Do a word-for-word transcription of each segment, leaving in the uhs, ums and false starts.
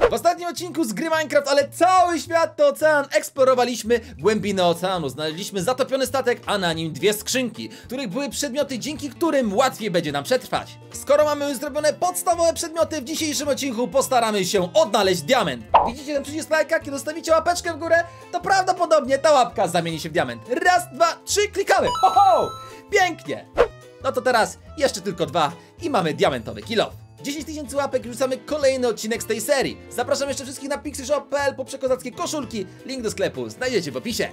W ostatnim odcinku z gry Minecraft, ale cały świat to ocean, eksplorowaliśmy głębiny oceanu, znaleźliśmy zatopiony statek, a na nim dwie skrzynki, w których były przedmioty, dzięki którym łatwiej będzie nam przetrwać. Skoro mamy już zrobione podstawowe przedmioty, w dzisiejszym odcinku postaramy się odnaleźć diament. Widzicie ten przycisk lajka? Kiedy zostawicie łapeczkę w górę, to prawdopodobnie ta łapka zamieni się w diament. Raz, dwa, trzy, klikamy! Ho, ho! Pięknie! No to teraz jeszcze tylko dwa i mamy diamentowy kill off. dziesięć tysięcy łapek i rzucamy kolejny odcinek z tej serii. Zapraszam jeszcze wszystkich na pixelshop kropka p l po przekozackie koszulki. Link do sklepu znajdziecie w opisie.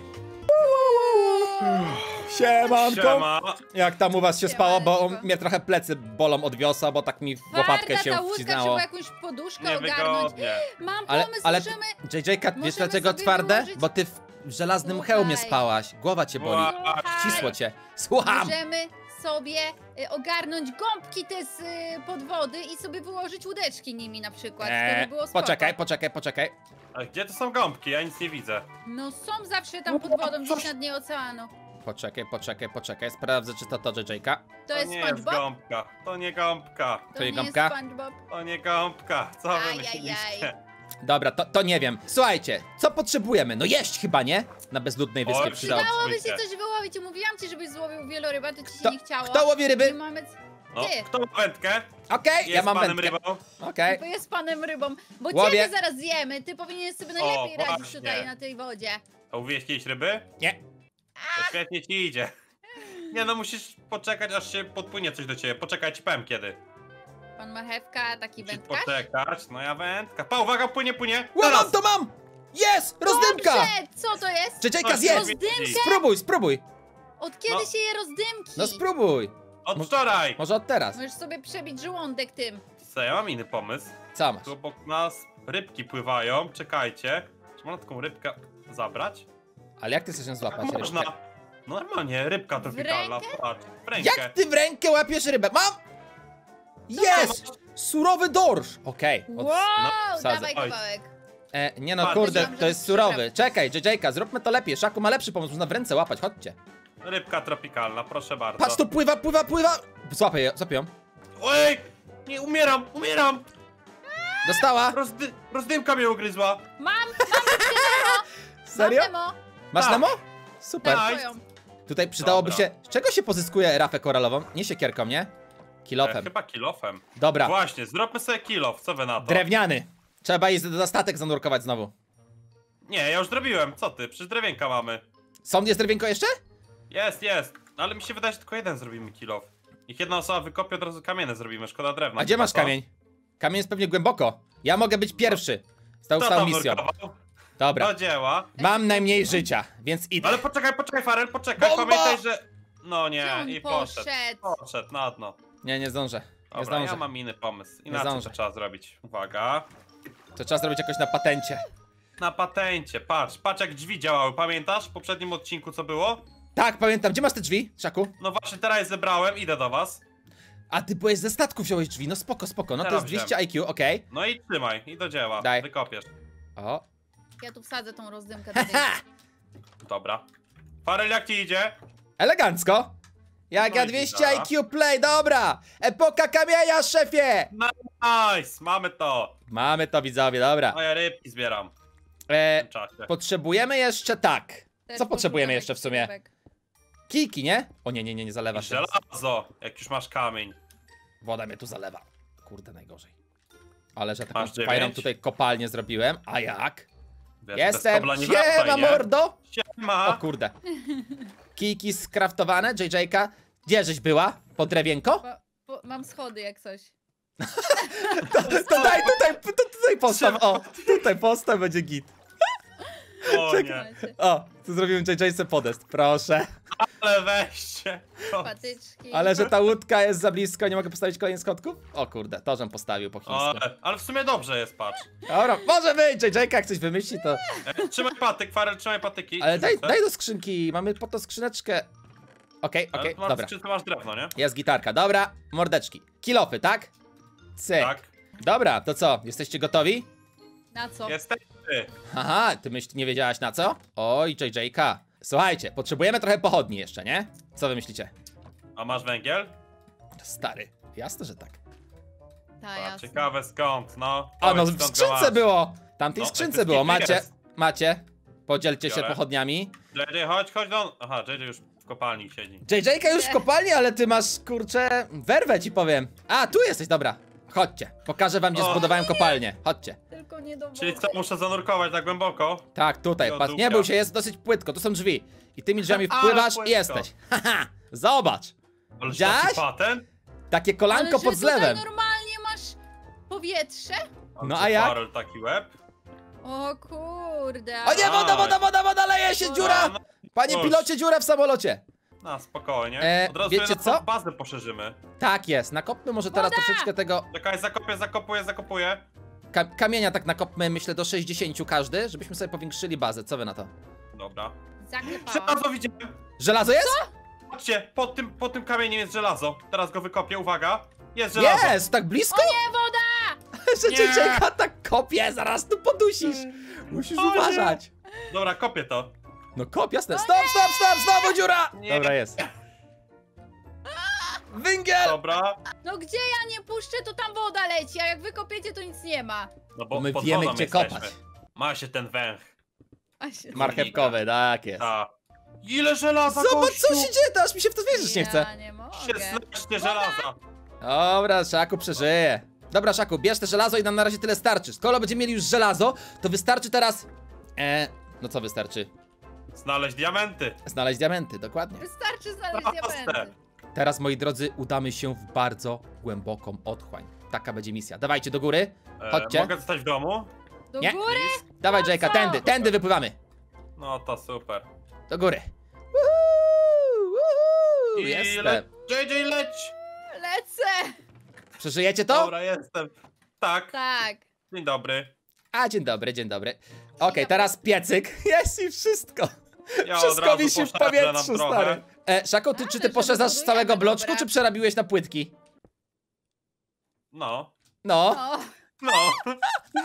Siemanko! Siema. Jak tam u was się spało, bo mnie trochę plecy bolą od wiosa, bo w tak mi w łopatkę się ta łódka, wcisnęło. trzeba jakąś poduszkę ogarnąć. Niewygodnie. Mam Ale, pomysł, ale możemy... J J K, wiesz możemy dlaczego sobie twarde? wyłożyć- Bo ty w żelaznym Słuchaj. hełmie spałaś. Głowa cię boli. Ła- Ścisło cię. Słucham! Możemy sobie y, ogarnąć gąbki te z y, pod wody i sobie wyłożyć łódeczki nimi na przykład. to Eee, by było spoko. poczekaj, poczekaj, poczekaj. A gdzie to są gąbki? Ja nic nie widzę. No są zawsze tam pod wodą, gdzieś na dnie oceanu. Poczekaj, poczekaj, poczekaj. Sprawdzę, czy to to J J K. To To jest nie jest SpongeBob? gąbka. To nie gąbka. To nie nie gąbka? jest SpongeBob. To nie gąbka. Co wy Ajajaj. myślicie? Dobra, to, to nie wiem. Słuchajcie, co potrzebujemy? No jeść chyba, nie? Na bezludnej wyspie Oj, przydało. Przydałoby się Przyjdzie. coś wyłowić. Mówiłam ci, żebyś złowił wieloryba, to ci się Kto, nie chciało. kto łowi Nie ryby? mamy... No, Ty. kto ma wędkę? Okej, Jest ja mam panem wędkę. rybą. Okej. To jest panem rybą, bo Łowię. ciebie zaraz zjemy. Ty powinieneś sobie najlepiej O, radzić właśnie. tutaj na tej wodzie. A uwieźć jakieś ryby? Nie. To świetnie ci idzie. Nie no, musisz poczekać, aż się podpłynie coś do ciebie. Poczekaj, ci powiem kiedy. Pan marchewka, taki Musisz wędkarz? poczekać. No ja wędka. Pa, uwaga, płynie, płynie. Ła, mam Teraz. to mam! Jest! Rozdymka! Dobrze, co to jest? J J K, No, zjedz! rozdymkę? Spróbuj, spróbuj! Od kiedy No. się je rozdymki? No spróbuj! Od wczoraj. Może od teraz. Możesz sobie przebić żołądek tym. Co, ja mam inny pomysł. Co masz? Tu obok nas rybki pływają. Czekajcie. Czy można taką rybkę zabrać? Ale jak ty chcesz ją złapać? Jak można? rybkę? No normalnie, rybka tropikalna. rękę? Patrz, w rękę. Jak ty w rękę łapiesz rybę? Mam! Jest! Surowy dorsz! Okej. od- Wow, wsadzę. dawaj Oj. kawałek. E, nie no, Patrz. kurde, Myślałam, że to jest to surowy. przypraw. Czekaj, J J K, zróbmy to lepiej. Szaku ma lepszy pomysł, można w ręce łapać, chodźcie. Rybka tropikalna, proszę bardzo. Patrz, tu pływa, pływa, pływa! Złapę je, złapię ją. Oj! Nie, umieram, umieram! Dostała! Rozdy rozdymka mnie ugryzła. Mam, mam Serio? Nemo. Masz Tak. Nemo? Super. Tak. Twoją. Tutaj przydałoby Dobra. się... Z czego się pozyskuje rafę koralową? Nie siekierką, nie? E, Kilofem. chyba kilofem. Dobra, Właśnie, zróbmy sobie kilof, co wy na to? drewniany. Trzeba iść za statek zanurkować znowu. Nie, ja już zrobiłem, co ty? Przecież drewienka mamy. Sąd jest drewienko jeszcze? Jest, jest. Ale mi się wydaje, że tylko jeden zrobimy kilof. Niech jedna osoba wykopie, od razu kamienne zrobimy, szkoda drewna. A gdzie masz Co? kamień? Kamień jest pewnie głęboko. Ja mogę być pierwszy. Z tą Kto całą tam misją. nurkował? Dobra. Do dzieła. Mam najmniej życia, więc idę. Ale poczekaj, poczekaj, Farel, poczekaj, Bomba! pamiętaj, że... No Gdzie nie, on i poszedł. poszedł? Poszedł na dno. Nie, nie zdążę. Nie Dobra, zdążę. ja mam inny pomysł. Inaczej zdążę. to trzeba zrobić. Uwaga. To trzeba zrobić jakoś na patencie. Na patencie, patrz, patrz jak drzwi działały, pamiętasz? W poprzednim odcinku co było? Tak, pamiętam. Gdzie masz te drzwi, Szaku? No właśnie teraz je zebrałem, idę do was. A ty byłeś ze statku, wziąłeś drzwi. No spoko, spoko. No to Teraz jest dwieście I Q, okej. No i trzymaj, i do dzieła, Daj. wykopiesz. O. Ja tu wsadzę tą rozdymkę do tej. Haha! Dobra. Farel, jak ci idzie? Elegancko. Jak No ja i dwieście gitara. I Q play, dobra. Epoka kamienia, szefie. Nice, mamy to. Mamy to, widzowie, dobra. A ja rybki zbieram w E, tym czasie. potrzebujemy jeszcze tak. Też Co potrzebujemy podrzucam jeszcze w jakiś sumie? rybek. Kijki, nie? O nie, nie, nie, nie I zalewa się. żelazo, jak już masz kamień. Woda mnie tu zalewa. Kurde, najgorzej. Ale że taką Masz fajną dziewięć? tutaj kopalnię zrobiłem. A jak? Wiesz, bez Jestem! kobla nie wracaj, Siema, nie? mordo! O Siema! kurde. Kijki skraftowane, J J K. Gdzie żeś była? Pod drewienko? Bo, bo mam schody jak coś. To, to daj tutaj, to tutaj postaw. O, tutaj postaw, będzie git. O nie, Macie O, tu zrobiłem J J se podest, proszę. ale weźcie. O, patyczki. Ale że ta łódka jest za blisko, nie mogę postawić kolejnych schodków? O kurde, to żem postawił po chińsku. ale, ale w sumie dobrze jest, patrz. Dobra, może być, J J K jak coś wymyśli, to... E, trzymaj patyk, Farel, trzymaj patyki. Ale daj, Rzucę. daj do skrzynki, mamy po to skrzyneczkę. Okej, Ale okej, tu masz, dobra. Czy ty masz drewno, nie? Jest gitarka, dobra, mordeczki. Kilofy, tak? Cyk. Tak. Dobra, to co, jesteście gotowi? Na co? Jesteś ty. Haha, ty myśl, nie wiedziałaś na co? Oj, J J K. Słuchajcie, potrzebujemy trochę pochodni jeszcze, nie? Co wy myślicie? A masz węgiel? Stary, jasne, że tak. Ta, A, jasne. ciekawe skąd, no. A no Powiedz, w skąd go skrzynce masz. było! Tam tej No, skrzynce jak było, to macie, jest. macie. Podzielcie się Biorę. pochodniami. J J, chodź, chodź do... Aha, J J już w kopalni siedzi. J J-ka już w kopalni, ale ty masz, kurczę, werwę ci powiem. A, tu jesteś, dobra. Chodźcie, pokażę wam, gdzie O. zbudowałem kopalnię. Chodźcie. Tylko nie do Czyli wody. co, muszę zanurkować tak głęboko? Tak, tutaj, Jo, patrz, nie dupka. bój się, jest dosyć płytko, tu są drzwi. I tymi drzwiami Ale wpływasz i płytko. jesteś. Haha, zobacz. Ale Widziałaś? taki patent? Takie Ale kolanko że pod zlewem. tutaj normalnie masz powietrze? No, co, a jak? Farel taki łeb? O kurde. O nie, woda, woda, woda, woda, leje się, dziura! A, no, Panie Cóż. pilocie, dziura w samolocie. no spokojnie. E, Od razu wiecie sobie na co? bazę poszerzymy. Tak jest, nakopmy może teraz troszeczkę tego Czekaj, zakopię, zakopuję, zakopuję. ka kamienia, tak nakopmy, myślę, do sześćdziesięciu każdy, żebyśmy sobie powiększyli bazę. Co wy na to? Dobra. Zaklepałam. Żelazo widziałem. Żelazo jest? Patrzcie, pod tym, pod tym kamieniem jest żelazo. Teraz go wykopię, uwaga. Jest żelazo. Jest, tak blisko? Nie, woda! Że Nie. J J-ka tak kopie, zaraz tu podusisz. Musisz O nie. uważać. Dobra, kopię to. No kop, jasne. Stop, stop, stop, znowu dziura! Nie. Dobra, jest. Węgiel! Dobra. No gdzie ja nie puszczę, to tam woda leci, a jak wykopiecie, to nic nie ma. No Bo bo my pod wiemy, wodą gdzie jesteśmy. kopać. Ma się ten węch. A się... Marchewkowy, tak jest. Ta. Ile żelaza, Zobacz, gościu? co się dzieje, to aż mi się w to wierzyć nie chce. Ja nie mogę. szesnaście żelaza. Dobra, Szaku przeżyje. Dobra, Szaku, bierz te żelazo i nam na razie tyle starczy. Skoro będziemy mieli już żelazo, to wystarczy teraz... E, no co wystarczy? Znaleźć diamenty. Znaleźć diamenty, dokładnie. Wystarczy znaleźć Proste. diamenty. Teraz, moi drodzy, udamy się w bardzo głęboką otchłań. Taka będzie misja. Dawajcie do góry. E, Chodźcie. Mogę zostać w domu? Do Nie. góry? Dawaj, J K, co? tędy, tędy wypływamy. No to super. Do góry. Woohoo, woohoo, I jestem. le... J J, leć! Lecę! Przeżyjecie to? Dobra, jestem. Tak. Tak. Dzień dobry. A, dzień dobry, dzień dobry. Okej, teraz piecyk. Jest i wszystko. Ja od Wszystko razu wisi w poszerzę nam powietrzu, drogę. stary. E, Szako, ty, Ale czy ty że poszerzasz z wybudujemy, całego bloczku, dobra. czy przerabiłeś na płytki? No. No. O, No.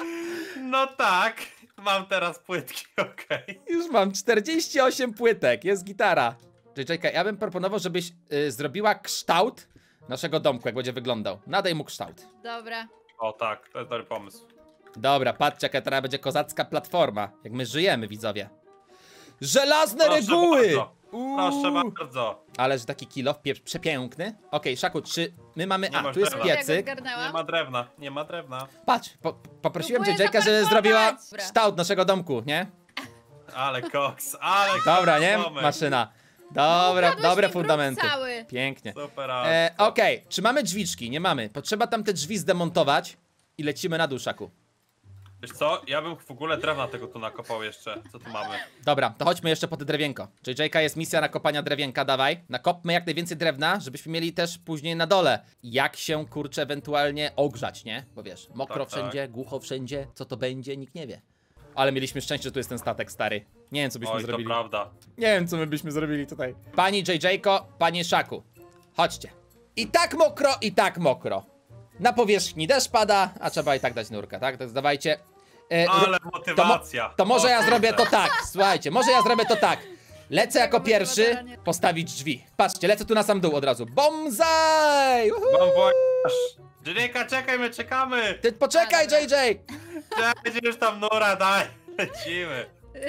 No tak. Mam teraz płytki, okej. Już mam czterdzieści osiem płytek, jest gitara. J J, ja bym proponował, żebyś y, zrobiła kształt naszego domku, jak będzie wyglądał. Nadaj mu kształt. dobra. O tak, to jest dobry pomysł. Dobra, patrzcie, jaka teraz będzie kozacka platforma. Jak my żyjemy, widzowie. Żelazne Proszę reguły! bardzo. Uuu. Proszę bardzo. Ależ taki kilof pie- przepiękny. Okej, Szaku, czy my mamy... Nie A, masz tu jest drewna. Ja go piecyk. Nie zgarnęłam. ma drewna, nie ma drewna. Patrz, po, poprosiłem Próbuję J J, żeby zaparkować. zrobiła Dobra. kształt naszego domku, nie? Ale koks, ale koks. Dobra, nie? moment. Maszyna. Dobra, Ukradłeś dobre mi brud fundamenty. cały. Pięknie. Super. E, Okej, czy mamy drzwiczki? Nie mamy. Potrzeba tam te drzwi zdemontować i lecimy na dół, Szaku. Wiesz co, ja bym w ogóle drewna tego tu nakopał jeszcze. Co tu mamy? Dobra, to chodźmy jeszcze po te drewienko. J J-ka jest misja nakopania drewienka, dawaj. Nakopmy jak najwięcej drewna, żebyśmy mieli też później na dole jak się, kurczę, ewentualnie ogrzać, nie? Bo wiesz, mokro Tak, tak. wszędzie, głucho wszędzie, co to będzie, nikt nie wie. Ale mieliśmy szczęście, że tu jest ten statek stary. Nie wiem, co byśmy Oj, to zrobili. prawda. Nie wiem, co my byśmy zrobili tutaj. Pani J J-ko, panie Szaku, chodźcie. I tak mokro, i tak mokro. Na powierzchni deszcz pada, a trzeba i tak dać nurka, tak? To dawajcie. E, ru- Ale to, mo motywacja. to może O, ja zrobię kurde. to tak, słuchajcie, może ja zrobię to tak. Lecę jako pierwszy postawić drzwi. Patrzcie, lecę tu na sam dół od razu. Bomzaj! Uhu! Mam wojaż. Dziennika, czekaj, my czekamy. Ty poczekaj, A, dobra. J J! Czekaj, już tam nura, daj. Lecimy.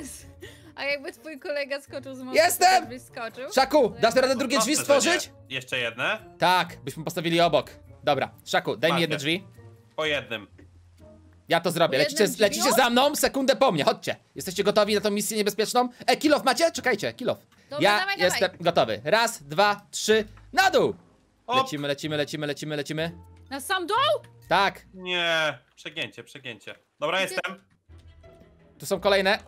A jakby twój kolega skoczył z mostu, Jestem! to byś skoczył? Szaku, dasz radę drugie Proste, drzwi że nie. stworzyć? Jeszcze jedne? Tak, byśmy postawili obok. Dobra, Szaku, daj mi Macie. jedne drzwi. Po jednym. Ja to zrobię. Po Lecicie, jednym lecicie drzwiu? za mną, sekundę po mnie, chodźcie. Jesteście gotowi na tą misję niebezpieczną? E, kilof macie? Czekajcie, kilof. Dobra, Ja dawaj, jestem dawaj. gotowy. Raz, dwa, trzy, na dół! Op. Lecimy, lecimy, lecimy, lecimy, lecimy. Na sam dół? Tak, Nie, przegięcie, przegięcie. Dobra, Gdzie- jestem. tu są kolejne.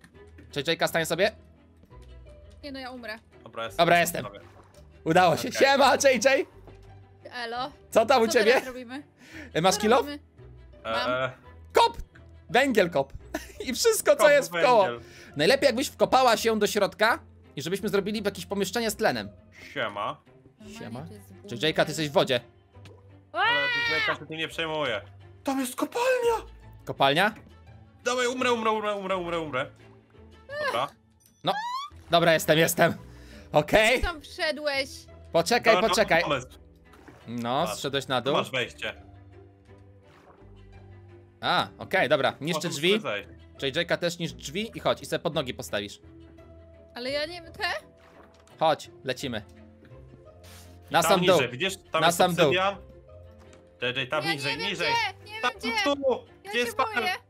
J J-ka, stań sobie. Nie no, ja umrę. Dobra, jestem. Dobra, jestem. Dobra. Udało się. Okej. Siema, J J! Elo. Co tam u Co ciebie? teraz robimy? E, Masz Co kilof? robimy? Mam. Eee, Kop! Węgiel kop. I wszystko, co kop jest w koło. węgiel. Najlepiej, jakbyś wkopała się do środka i żebyśmy zrobili jakieś pomieszczenie z tlenem. Siema. Normalnie Siema. to jest bunkier. J J-ka, ty jesteś w wodzie. Ale tutaj się tym nie przejmuje. Tam jest kopalnia! Kopalnia? Dawaj, umrę, umrę, umrę, umrę, umrę, umrę. Dobra. Dobra, jestem, jestem. Okej. Tam wszedłeś. Poczekaj, Dobra, poczekaj. pomysł. No, Patrz, zszedłeś na Tu dół. masz wejście. A, okej, dobra. Niszczę Możemy drzwi. zejść. J J K też niszcz drzwi i chodź. I sobie pod nogi postawisz. Ale ja nie te? Chodź, lecimy. Na Tam sam dół. niżej, widzisz? Tam Na jest sam dół. obsydian. J J, tam Ja niżej, nie wiem niżej. gdzie, nie Tam wiem gdzie. tu, Ja gdzie się jest boję. farm?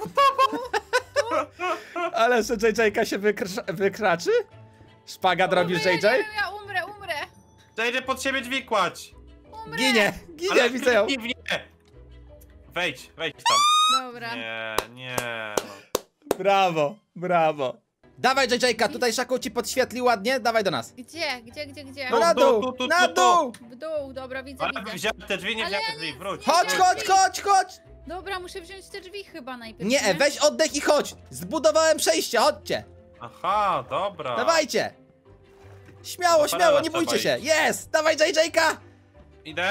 Ale że J J K się wykr wykraczy? Szpagat robisz, Umrę, J J? ja nie wiem, ja umrę, umrę. J J, pod siebie drzwi kładź. Umrę. Ginie, ginie, Ale widzę ją. kliknij w nie. Wejdź, wejdź tam. Dobra. Nie, nie. No. Brawo, brawo. Dawaj, J J K, tutaj Szaku ci podświetli ładnie, dawaj do nas. Gdzie, gdzie, gdzie, gdzie? No na tu, dół, tu, tu, na tu, tu. dół. W dół, dobra, widzę, Ale widzę. wziąłem te drzwi, nie Ale wziąłem ja te drzwi, nie- wróć. nie Chodź, wziąłem chodź, drzwi. chodź, chodź. Dobra, muszę wziąć te drzwi chyba najpierw. Nie, weź oddech i chodź. Zbudowałem przejście, chodźcie. Aha, dobra. Dawajcie. Śmiało, Parala śmiało, nie trzeba bójcie się. iść. Jest, dawaj J J K. Idę.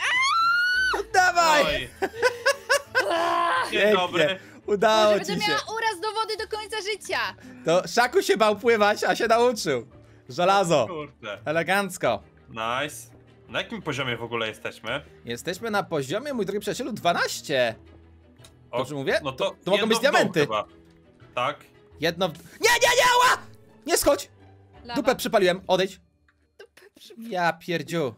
Dawaj. Oj. Dzień Pięknie. dobry. Udało Może ci będę się. miała uraz do wody do końca życia. To Szaku się bał pływać, a się nauczył. Żelazo. Kurde. Elegancko. Nice. Na jakim poziomie w ogóle jesteśmy? Jesteśmy na poziomie, mój drogi przyjacielu, dwanaście. O, Dobrze mówię? No to, to mogą jedno być w dół diamenty. Chyba. Tak. Jedno w... Nie, nie, nie, ła! Nie schodź! Lawa. Dupę przypaliłem, odejdź. Dupę przy... Ja pierdziu.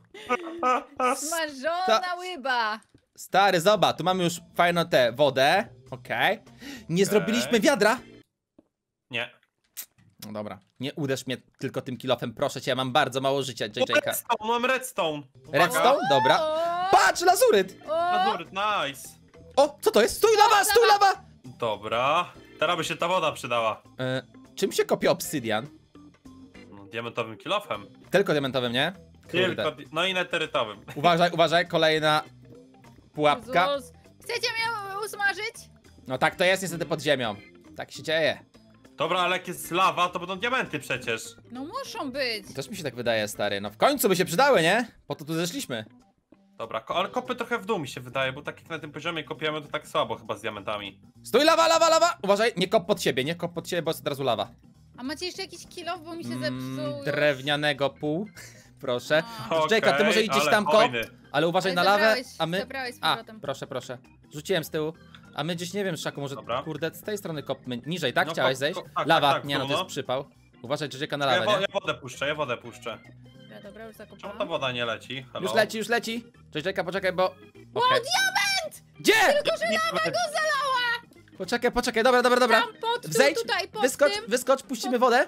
Smażona Ta- łyba. Stary, zobacz, tu mamy już fajną tę wodę. Okej. Nie zrobiliśmy wiadra. Nie. No dobra, nie uderz mnie tylko tym kilofem, proszę cię, ja mam bardzo mało życia, J O, J K. redstone, mam redstone. Uwaga. Redstone? Dobra. O, Patrz, lazuryt! o, Lazuryt, nice. O, co to jest? Stój lawa, stój lawa! Dobra. Teraz by się ta woda przydała. E, czym się kopie obsydian? No, diamentowym kilofem. Tylko diamentowym, nie? Tylko, Kurde. di- no i neterytowym. Uważaj, uważaj, kolejna pułapka. Jezus. Chcecie mnie usmażyć? No tak to jest niestety pod ziemią. Tak się dzieje. Dobra, ale jak jest lawa, to będą diamenty przecież. No muszą być. Też mi się tak wydaje, stary. No w końcu by się przydały, nie? Po to tu zeszliśmy. Dobra, ko ale kopy trochę w dół mi się wydaje, bo tak jak na tym poziomie kopiemy, to tak słabo chyba z diamentami. Stój, lawa, lawa, lawa! Uważaj, nie kop pod siebie, nie kop pod siebie, bo jest od razu lawa. A macie jeszcze jakiś kilof, bo mi się Mm, zepsuł już. drewnianego pół. Proszę. A. Okej, Jacob, ty może idź gdzieś ale tam kop, fajny. ale uważaj Ale na lawę, zabrałeś, a my... zabrałeś z A, powrotem. proszę, proszę. Rzuciłem z tyłu. A my gdzieś, nie wiem, Szaku, może, Dobra. kurde, z tej strony kopmy. Niżej, tak? No, Chciałeś kop- zejść? kop- tak, Lawa, tak, tak, nie no, tu, to jest no. przypał. Uważaj, Jacka na Ja, lawę, wo nie? ja wodę puszczę, ja wodę puszczę. Dobra, dobra, już Czemu ta zakopałam. woda nie leci? Halo? Już leci, już leci. Jacka, poczekaj, bo... Okay. diament! Gdzie? Tylko, że lawa go zalała! Poczekaj, poczekaj, dobra, dobra, dobra. Tam, pod tym, Wzejdź, tutaj, pod wyskocz, tym. wyskocz, puścimy wodę.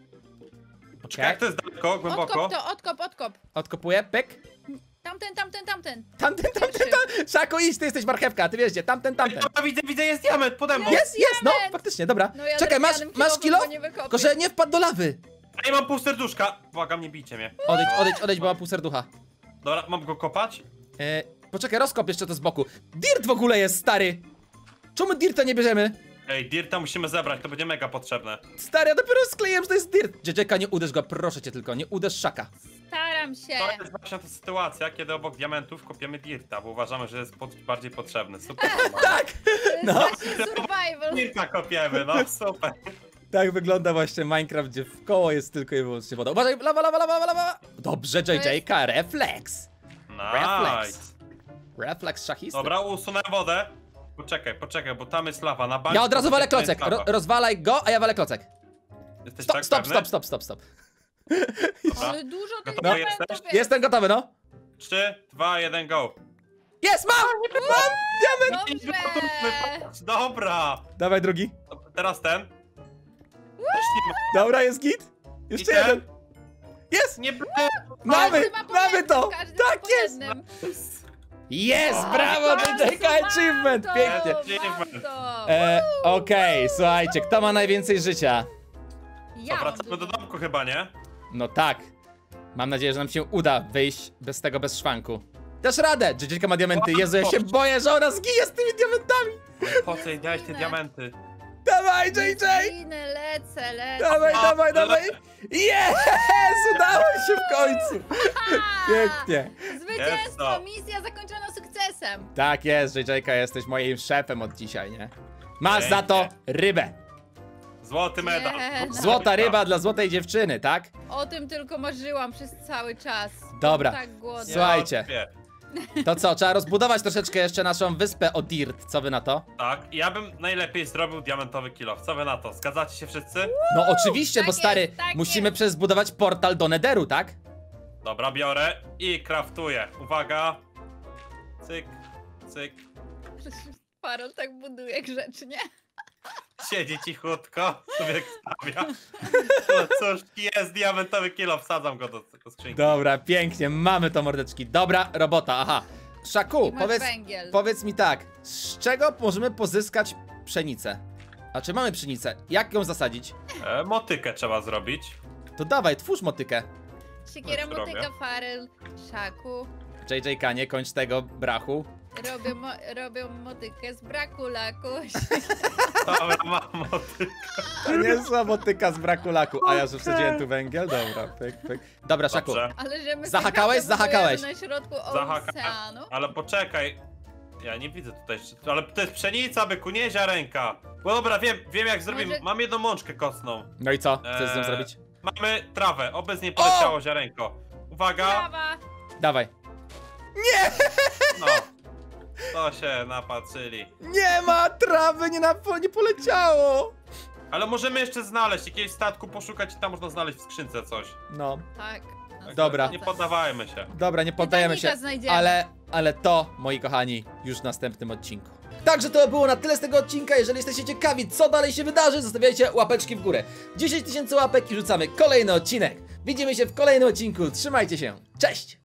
Czekaj, jak to jest daleko, głęboko? Odkop to, odkop, odkop. Odkopuję, pyk. Tamten, tamten, tamten. Tamten, tamten, tamten. Szaku, idź, ty jesteś marchewka, ty wiesz gdzie, tamten, tamten. Dobra, widzę, widzę, jest diament pode mną! Jest, jest, no, diament. faktycznie, dobra. No ja Czekaj, masz, drewnianym masz kilofem kilo? go nie wykopię. Tylko, że nie wpadł do lawy. A ja mam pół serduszka! Błagam, nie bijcie mnie. Odejdź, odejdź, odejdź, bo ma pół serducha. Dobra, mam go kopać? E, poczekaj, rozkop jeszcze to z boku. Dirt w ogóle jest, stary. Czemu dirta nie bierzemy? Ej, dirta musimy zebrać, to będzie mega potrzebne. Stary, ja dopiero skleiłem, że to jest dirt. Jacka, nie uderz go, proszę cię tylko, nie uderz Szaka. Staram się. To jest właśnie ta sytuacja, kiedy obok diamentów kopiemy dirta, bo uważamy, że jest pod, bardziej potrzebny. Super. Tak, To jest no. właśnie survival. Dirta kopiemy, no super. tak wygląda właśnie Minecraft, gdzie w koło jest tylko i wyłącznie woda. Uważaj, lawa, lawa, lawa, lawa, lawa. Dobrze, Jacka, refleks. Nice. Refleks szachisty. Dobra, usunę wodę. Poczekaj, poczekaj, bo tam jest lawa na bank. Ja od razu walę klocek, Ro rozwalaj go, a ja walę klocek. Jesteś Stop, tak stop, pewny? stop, stop, stop, stop. Dobra. Ale dużo tych Gotowy diamentów jesteś? jest. Jestem gotowy, no. trzy, dwa, jeden, go. Jest, mam! Mam diament! Dobrze. Dobra. Dawaj drugi. Teraz ten. Też nie ma. Dobra, jest git. Jeszcze I ten? jeden. Jest! Nie Mamy, Każdy ma po mamy jednym, to! każdy ma Tak po jest! jednym. Jest, O, brawo, Bardzo Jacka achievement, warto, pięknie. Achievement. warto. E, Okej, słuchajcie, kto ma najwięcej życia? Ja To mam wracamy do dużo. domku chyba, nie? No tak. Mam nadzieję, że nam się uda wyjść bez tego, bez szwanku. Dasz radę! Jacka ma diamenty. Jezu, ja się boję, że ona zginie z tymi diamentami. Po co jej dałeś te Zginę. diamenty? Dawaj, J J! Ginę, lecę, lecę. Dawaj, A, dawaj, ale- dawaj! Jest! Udało się w końcu! Pięknie. Zwycięstwo, Jest to. misja zakończona sukcesem. Tak jest, J J, jesteś moim szefem od dzisiaj, nie? Masz Pięknie. za to rybę. Złoty medal. Nie, no. Złota ryba dla złotej dziewczyny, tak? O tym tylko marzyłam przez cały czas. Dobra. Byłam tak głodna. Słuchajcie. To co, trzeba rozbudować troszeczkę jeszcze naszą wyspę Odirt, co wy na to? Tak, ja bym najlepiej zrobił diamentowy kilof. Co wy na to? Zgadzacie się wszyscy? No oczywiście, tak bo stary, jest, tak musimy jest. przecież zbudować portal do Netheru, tak? Dobra, biorę i craftuję. Uwaga. Cyk, cyk. Farol tak buduje grzecznie. Siedzi cichutko, sobie stawia. No cóż, jest diamentowy kilo, wsadzam go do, do skrzynki. Dobra, pięknie, mamy to mordeczki. Dobra robota, aha. Szaku, I masz powiedz, węgiel. powiedz mi tak, z czego możemy pozyskać pszenicę? A czy mamy pszenicę? Jak ją zasadzić? E, motykę trzeba zrobić. To dawaj, twórz motykę. Siekiera, Już motyka, robię. Farel, Szaku. J J K, nie kończ tego brachu. Robią, mo robią motykę z braku lakuś. Dobra, mam motykę. To nie jest motyka z braku laku. A ja, że wsadziłem tu węgiel? Dobra, pyk, pyk. Dobra, Szaku. Dobrze, Ale że my Zahakałeś? sobie Zahakałeś. na środku Zahaka- oceanu. ale poczekaj. Ja nie widzę tutaj, jeszcze- ale to jest pszenica, byku, nie ziarenka. No dobra, wiem, wiem jak zrobimy. Może- Mam jedną mączkę kostną. No i co? Chcesz z nią Eee, zrobić? Mamy trawę, oby z niej poleciało ziarenko. Uwaga, Brawa! Dawaj. no. To się napatrzyli. Nie ma trawy, nie, na, nie poleciało. Ale możemy jeszcze znaleźć, jakiegoś statku poszukać i tam można znaleźć w skrzynce coś. No, Tak. Także Dobra. Nie poddawajmy się. dobra, nie poddajemy się. Titanica znajdziemy. Ale, ale to, moi kochani, już w następnym odcinku. Także to było na tyle z tego odcinka. Jeżeli jesteście ciekawi, co dalej się wydarzy, zostawiajcie łapeczki w górę. dziesięć tysięcy łapek i rzucamy kolejny odcinek. Widzimy się w kolejnym odcinku. Trzymajcie się. Cześć!